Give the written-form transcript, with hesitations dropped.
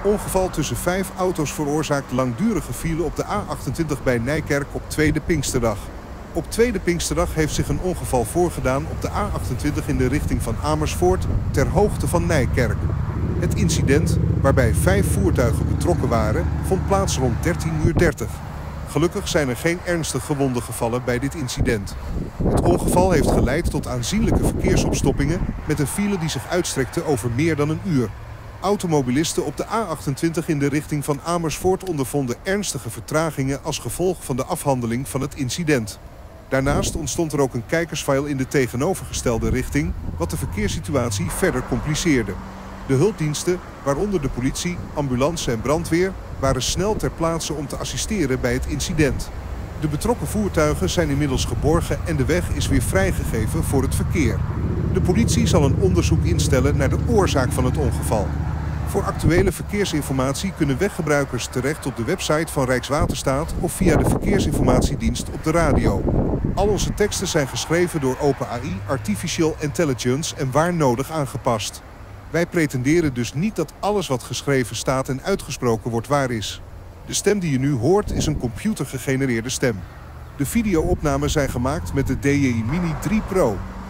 Ongeval tussen 5 auto's veroorzaakt langdurige file op de A28 bij Nijkerk op Tweede Pinksterdag. Op Tweede Pinksterdag heeft zich een ongeval voorgedaan op de A28 in de richting van Amersfoort ter hoogte van Nijkerk. Het incident, waarbij 5 voertuigen betrokken waren, vond plaats rond 13:30. Gelukkig zijn er geen ernstig gewonden gevallen bij dit incident. Het ongeval heeft geleid tot aanzienlijke verkeersopstoppingen met een file die zich uitstrekte over meer dan een uur. Automobilisten op de A28 in de richting van Amersfoort ondervonden ernstige vertragingen als gevolg van de afhandeling van het incident. Daarnaast ontstond er ook een kijkersfile in de tegenovergestelde richting, wat de verkeerssituatie verder compliceerde. De hulpdiensten, waaronder de politie, ambulance en brandweer, waren snel ter plaatse om te assisteren bij het incident. De betrokken voertuigen zijn inmiddels geborgen en de weg is weer vrijgegeven voor het verkeer. De politie zal een onderzoek instellen naar de oorzaak van het ongeval. Voor actuele verkeersinformatie kunnen weggebruikers terecht op de website van Rijkswaterstaat of via de verkeersinformatiedienst op de radio. Al onze teksten zijn geschreven door OpenAI, Artificial Intelligence en waar nodig aangepast. Wij pretenderen dus niet dat alles wat geschreven staat en uitgesproken wordt waar is. De stem die je nu hoort is een computergegenereerde stem. De videoopnamen zijn gemaakt met de DJI Mini 3 Pro.